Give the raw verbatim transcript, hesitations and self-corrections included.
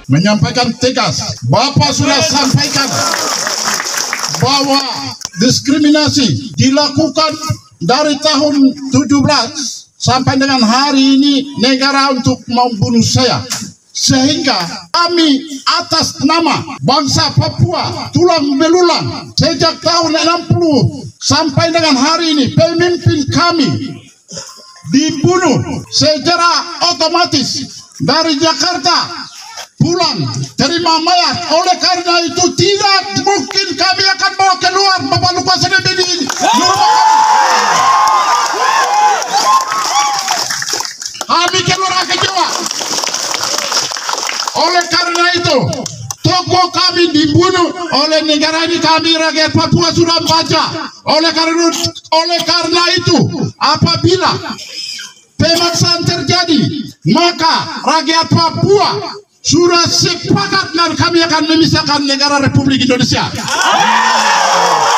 menyampaikan tegas, Bapak sudah sampaikan bahwa diskriminasi dilakukan dari tahun tujuh belas sampai dengan hari ini negara untuk membunuh saya. Sehingga kami atas nama bangsa Papua tulang belulang sejak tahun enam puluh sampai dengan hari ini pemimpin kami dibunuh secara otomatis dari Jakarta pulang terima mayat. Oleh karena itu tidak mungkin kami akan bawa keluar Bapak Lukas N B di kami keluar kecewa. Oleh karena itu tokoh kami dibunuh oleh negara ini, kami rakyat Papua sudah baca. Oleh karena oleh karena itu apabila pemaksaan terjadi maka rakyat Papua sudah sepakat dan kami akan memisahkan negara Republik Indonesia.